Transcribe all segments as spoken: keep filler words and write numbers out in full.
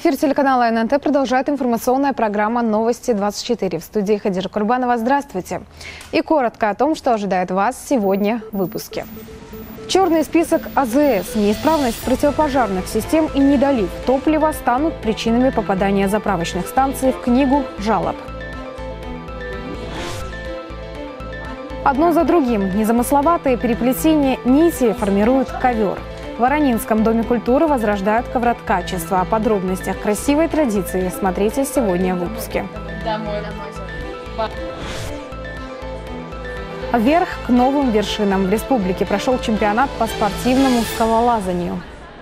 Эфир телеканала эн эн тэ продолжает информационная программа «Новости двадцать четыре». В студии Хадижа Курбанова. Здравствуйте. И коротко о том, что ожидает вас сегодня в выпуске. Черный список а зэ эс, неисправность противопожарных систем и недолив топлива станут причинами попадания заправочных станций в книгу жалоб. Одно за другим незамысловатые переплетения нити формируют ковер. В Воронинском доме культуры возрождают ковроткачество. О подробностях красивой традиции смотрите сегодня в выпуске. Вверх к новым вершинам. В республике прошел чемпионат по спортивному скалолазанию.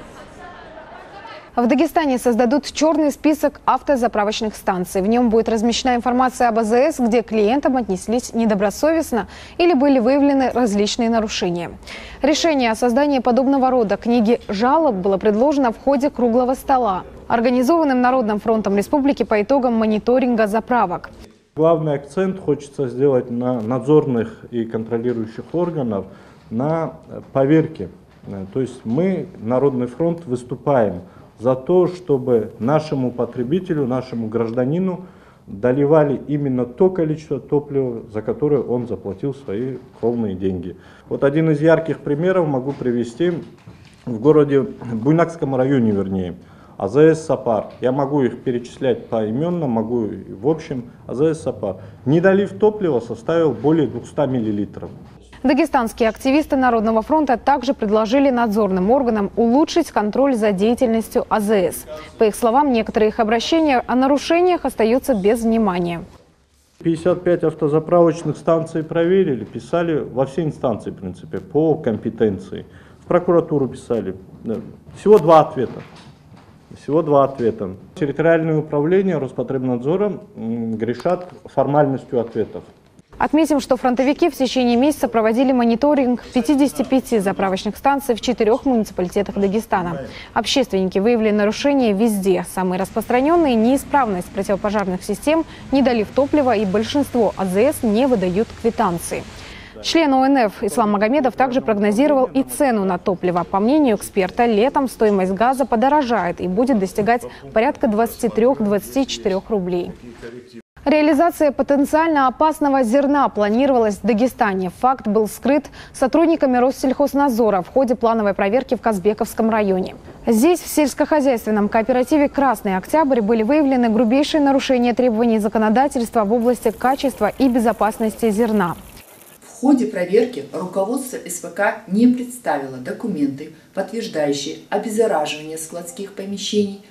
В Дагестане создадут черный список автозаправочных станций. В нем будет размещена информация об а зэ эс, где к клиентам отнеслись недобросовестно или были выявлены различные нарушения. Решение о создании подобного рода книги жалоб было предложено в ходе круглого стола, организованным Народным фронтом республики по итогам мониторинга заправок. Главный акцент хочется сделать на надзорных и контролирующих органов, на поверке. То есть мы, Народный фронт, выступаем за то, чтобы нашему потребителю, нашему гражданину доливали именно то количество топлива, за которое он заплатил свои кровные деньги. Вот один из ярких примеров могу привести в городе, в Буйнакском районе, вернее, а зэ эс «Сапар». Я могу их перечислять поименно, могу в общем. а зэ эс «Сапар». Недолив топлива составил более двухсот миллилитров. Дагестанские активисты Народного фронта также предложили надзорным органам улучшить контроль за деятельностью а зэ эс. По их словам, некоторые их обращения о нарушениях остаются без внимания. пятьдесят пять автозаправочных станций проверили, писали во все инстанции, в принципе, по компетенции. В прокуратуру писали. Всего два ответа. Всего два ответа. Территориальное управление Роспотребнадзора грешат формальностью ответов. Отметим, что фронтовики в течение месяца проводили мониторинг пятидесяти пяти заправочных станций в четырех муниципалитетах Дагестана. Общественники выявили нарушения везде. Самые распространенные – неисправность противопожарных систем, недолив топлива, и большинство а зэ эс не выдают квитанции. Член о эн эф Ислам Магомедов также прогнозировал и цену на топливо. По мнению эксперта, летом стоимость газа подорожает и будет достигать порядка двадцати трёх — двадцати четырёх рублей. Реализация потенциально опасного зерна планировалась в Дагестане. Факт был скрыт сотрудниками Россельхознадзора в ходе плановой проверки в Казбековском районе. Здесь, в сельскохозяйственном кооперативе «Красный Октябрь», были выявлены грубейшие нарушения требований законодательства в области качества и безопасности зерна. В ходе проверки руководство эс вэ ка не представило документы, подтверждающие обеззараживание складских помещений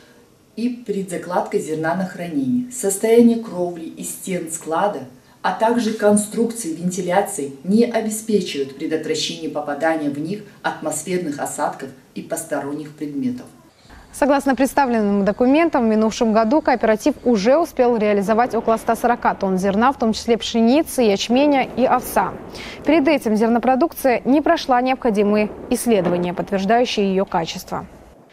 и предзакладка зерна на хранение, состояние кровли и стен склада, а также конструкции вентиляции не обеспечивают предотвращение попадания в них атмосферных осадков и посторонних предметов. Согласно представленным документам, в минувшем году кооператив уже успел реализовать около ста сорока тонн зерна, в том числе пшеницы, ячменя и овса. Перед этим зернопродукция не прошла необходимые исследования, подтверждающие ее качество.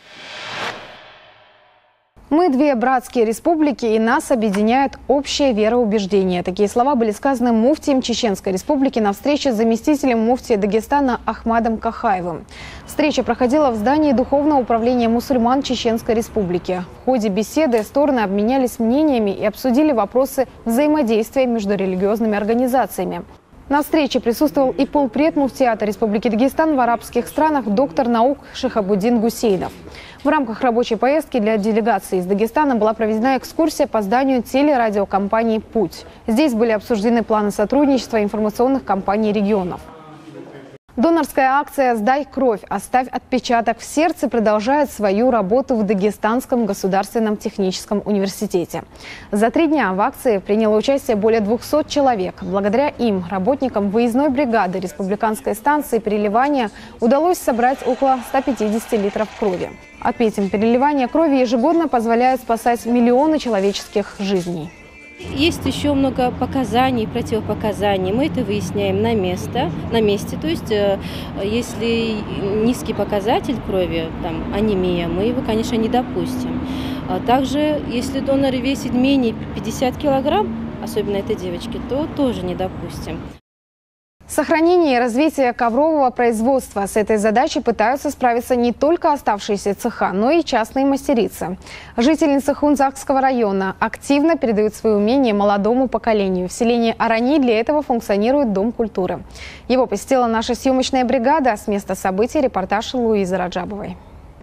Мы две братские республики, и нас объединяет общее вероубеждение. Такие слова были сказаны муфтием Чеченской республики на встрече с заместителем муфтия Дагестана Ахмадом Кахаевым. Встреча проходила в здании Духовного управления мусульман Чеченской республики. В ходе беседы стороны обменялись мнениями и обсудили вопросы взаимодействия между религиозными организациями. На встрече присутствовал и полпред муфтиата Республики Дагестан в арабских странах, доктор наук Шихабуддин Гусейнов. В рамках рабочей поездки для делегации из Дагестана была проведена экскурсия по зданию телерадиокомпании «Путь». Здесь были обсуждены планы сотрудничества информационных компаний регионов. Донорская акция «Сдай кровь, оставь отпечаток в сердце» продолжает свою работу в Дагестанском государственном техническом университете. За три дня в акции приняло участие более двухсот человек. Благодаря им, работникам выездной бригады республиканской станции переливания, удалось собрать около ста пятидесяти литров крови. Отметим, переливание крови ежегодно позволяет спасать миллионы человеческих жизней. Есть еще много показаний, противопоказаний. Мы это выясняем на месте. На месте. То есть, если низкий показатель крови, там, анемия, мы его, конечно, не допустим. Также, если донор весит менее пятидесяти килограмм, особенно это девочки, то тоже не допустим. Сохранение и развитие коврового производства. С этой задачей пытаются справиться не только оставшиеся цеха, но и частные мастерицы. Жительницы Хунзакского района активно передают свои умения молодому поколению. В селении Арани для этого функционирует Дом культуры. Его посетила наша съемочная бригада. С места событий репортаж Луизы Раджабовой.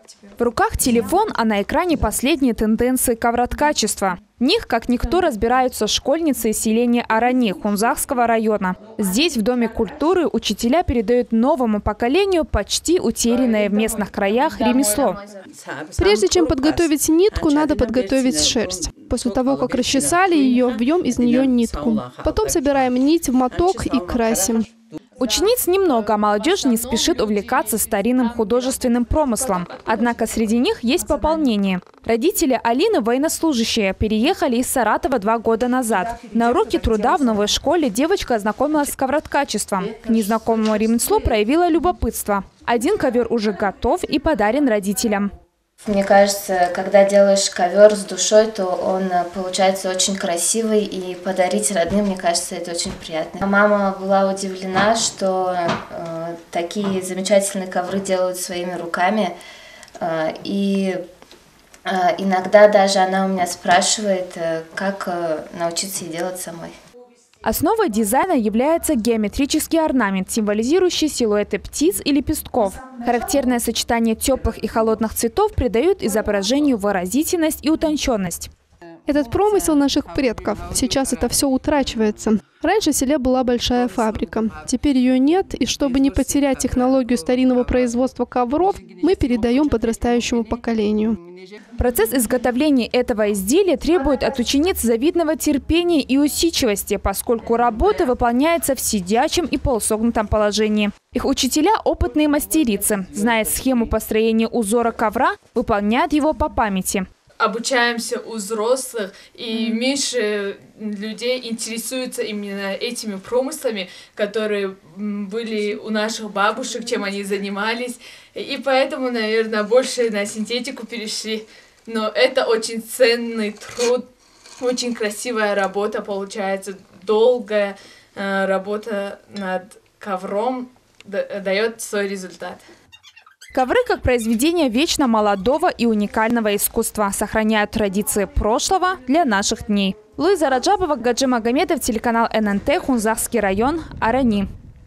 В руках телефон, а на экране последние тенденции ковроткачества. В них, как никто, разбираются школьницы из селения Арани Хунзакского района. Здесь, в Доме культуры, учителя передают новому поколению почти утерянное в местных краях ремесло. Прежде чем подготовить нитку, надо подготовить шерсть. После того, как расчесали ее, вьем из нее нитку. Потом собираем нить в моток и красим. Учениц немного, а молодежь не спешит увлекаться старинным художественным промыслом. Однако среди них есть пополнение. Родители Алины, военнослужащие, переехали из Саратова два года назад. На уроке труда в новой школе девочка ознакомилась с ковроткачеством. К незнакомому ремеслу проявила любопытство. Один ковер уже готов и подарен родителям. Мне кажется, когда делаешь ковер с душой, то он получается очень красивый, и подарить родным, мне кажется, это очень приятно. Мама была удивлена, что э, такие замечательные ковры делают своими руками, э, и э, иногда даже она у меня спрашивает, э, как э, научиться их делать самой. Основой дизайна является геометрический орнамент, символизирующий силуэты птиц и лепестков. Характерное сочетание теплых и холодных цветов придают изображению выразительность и утонченность. Этот промысел наших предков. Сейчас это все утрачивается. Раньше в селе была большая фабрика. Теперь ее нет, и чтобы не потерять технологию старинного производства ковров, мы передаем подрастающему поколению. Процесс изготовления этого изделия требует от учениц завидного терпения и усидчивости, поскольку работа выполняется в сидячем и полусогнутом положении. Их учителя – опытные мастерицы. Зная схему построения узора ковра, выполняют его по памяти. Обучаемся у взрослых, и меньше людей интересуются именно этими промыслами, которые были у наших бабушек, чем они занимались. И поэтому, наверное, больше на синтетику перешли. Но это очень ценный труд, очень красивая работа получается, долгая э, работа над ковром дает свой результат. Ковры как произведение вечно молодого и уникального искусства сохраняют традиции прошлого для наших дней. Луиза Раджабова, Гаджи Магомедов, телеканал эн эн тэ, Хунзакский район, Арани.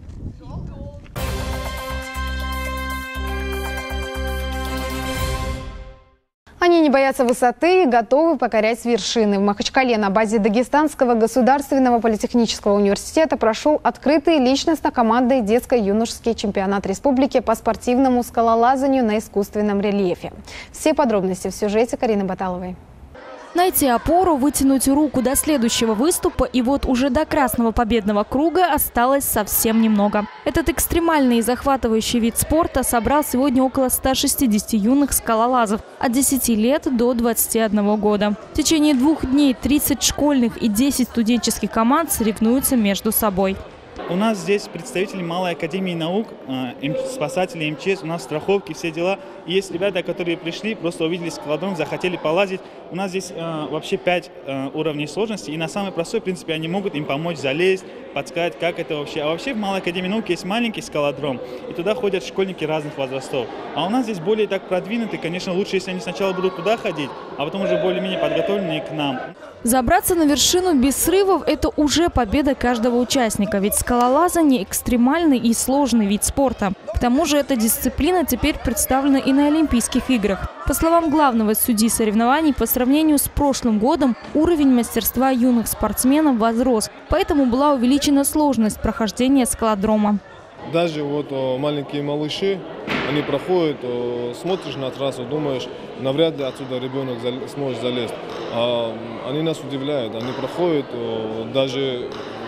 Они не боятся высоты и готовы покорять вершины. В Махачкале на базе Дагестанского государственного политехнического университета прошел открытый личностно-командный детско-юношеский чемпионат республики по спортивному скалолазанию на искусственном рельефе. Все подробности в сюжете Карины Баталовой. Найти опору, вытянуть руку до следующего выступа, и вот уже до красного победного круга осталось совсем немного. Этот экстремальный и захватывающий вид спорта собрал сегодня около ста шестидесяти юных скалолазов от десяти лет до двадцати одного года. В течение двух дней тридцать школьных и десять студенческих команд соревнуются между собой. У нас здесь представители Малой академии наук, спасатели, эм че эс, у нас страховки, все дела. И есть ребята, которые пришли, просто увидели скалодром, захотели полазить. У нас здесь э, вообще пять э, уровней сложности, и на самый простой, в принципе, они могут им помочь залезть, подсказать, как это вообще. А вообще в Малой академии наук есть маленький скалодром, и туда ходят школьники разных возрастов. А у нас здесь более так продвинутый, конечно, лучше, если они сначала будут туда ходить, а потом уже более-менее подготовленные к нам. Забраться на вершину без срывов – это уже победа каждого участника, ведь скалолазание – экстремальный и сложный вид спорта. К тому же эта дисциплина теперь представлена и на Олимпийских играх. По словам главного судьи соревнований, по сравнению с прошлым годом уровень мастерства юных спортсменов возрос, поэтому была увеличена сложность прохождения скалодрома. Даже вот о, маленькие малыши, они проходят, о, смотришь на трассу, думаешь, навряд ли отсюда ребенок зал, сможет залезть. А, они нас удивляют, они проходят, о, даже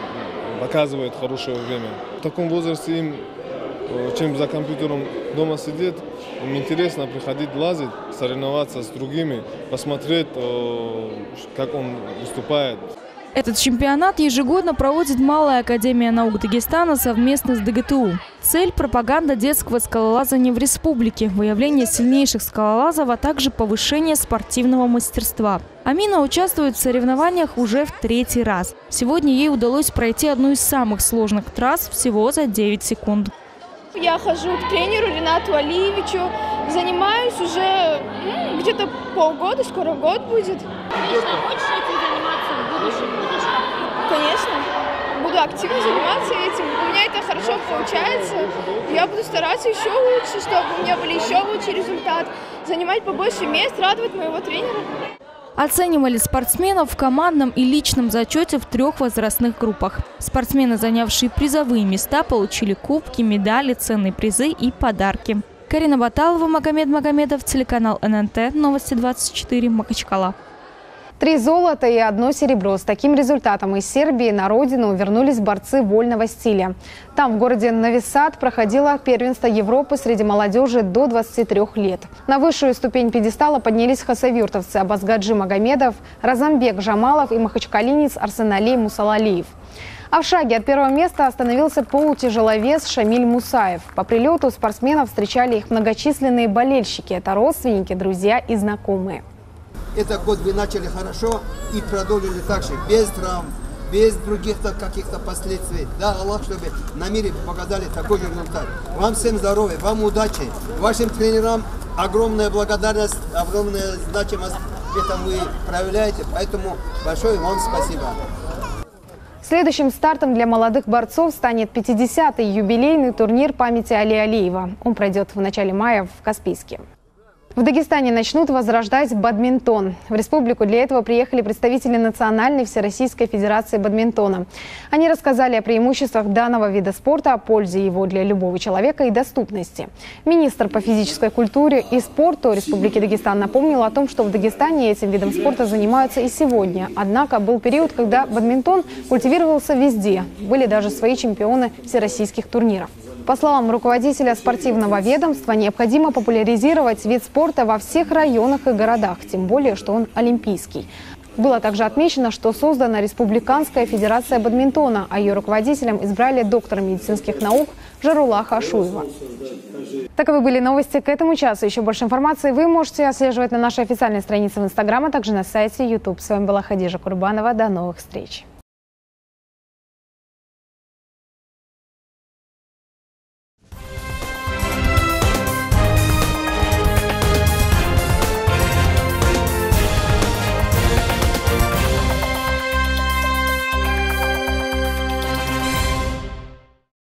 показывают хорошее время. В таком возрасте им, о, чем за компьютером дома сидеть, им интересно приходить лазить, соревноваться с другими, посмотреть, о, как он выступает. Этот чемпионат ежегодно проводит Малая академия наук Дагестана совместно с дэ гэ тэ у. Цель – пропаганда детского скалолазания в республике, выявление сильнейших скалолазов, а также повышение спортивного мастерства. Амина участвует в соревнованиях уже в третий раз. Сегодня ей удалось пройти одну из самых сложных трасс всего за девять секунд. Я хожу к тренеру Ринату Алиевичу, занимаюсь уже ну, где-то полгода, скоро год будет. Конечно, хочешь этим заниматься в будущем? Будешь? Конечно. Буду активно заниматься этим. У меня это хорошо получается. Я буду стараться еще лучше, чтобы у меня были еще лучший результат. Занимать побольше мест, радовать моего тренера. Оценивали спортсменов в командном и личном зачете в трех возрастных группах. Спортсмены, занявшие призовые места, получили кубки, медали, ценные призы и подарки. Карина Баталова, Магомед Магомедов, телеканал эн эн тэ, Новости двадцать четыре, Махачкала. Три золота и одно серебро. С таким результатом из Сербии на родину вернулись борцы вольного стиля. Там, в городе Нови Сад, проходило первенство Европы среди молодежи до двадцати трёх лет. На высшую ступень пьедестала поднялись хасавюртовцы Абазгаджи Магомедов, Разамбек Жамалов и махачкалинец Арсеналей Мусалалиев. А в шаге от первого места остановился полутяжеловес Шамиль Мусаев. По прилету спортсменов встречали их многочисленные болельщики. Это родственники, друзья и знакомые. Этот год вы начали хорошо и продолжили так же, без травм, без других каких-то последствий. Да, Аллах, чтобы на мире показали такой же результат. Вам всем здоровья, вам удачи, вашим тренерам огромная благодарность, огромная значимость, это вы проявляете, поэтому большое вам спасибо. Следующим стартом для молодых борцов станет пятидесятый юбилейный турнир памяти Али Алиева. Он пройдет в начале мая в Каспийске. В Дагестане начнут возрождать бадминтон. В республику для этого приехали представители Национальной Всероссийской Федерации бадминтона. Они рассказали о преимуществах данного вида спорта, о пользе его для любого человека и доступности. Министр по физической культуре и спорту Республики Дагестан напомнил о том, что в Дагестане этим видом спорта занимаются и сегодня. Однако был период, когда бадминтон культивировался везде. Были даже свои чемпионы всероссийских турниров. По словам руководителя спортивного ведомства, необходимо популяризировать вид спорта во всех районах и городах, тем более, что он олимпийский. Было также отмечено, что создана Республиканская федерация бадминтона, а ее руководителем избрали доктора медицинских наук Жарулаха Ашуева. Таковы были новости к этому часу. Еще больше информации вы можете отслеживать на нашей официальной странице в Инстаграм, а также на сайте YouTube. С вами была Хадижа Курбанова. До новых встреч.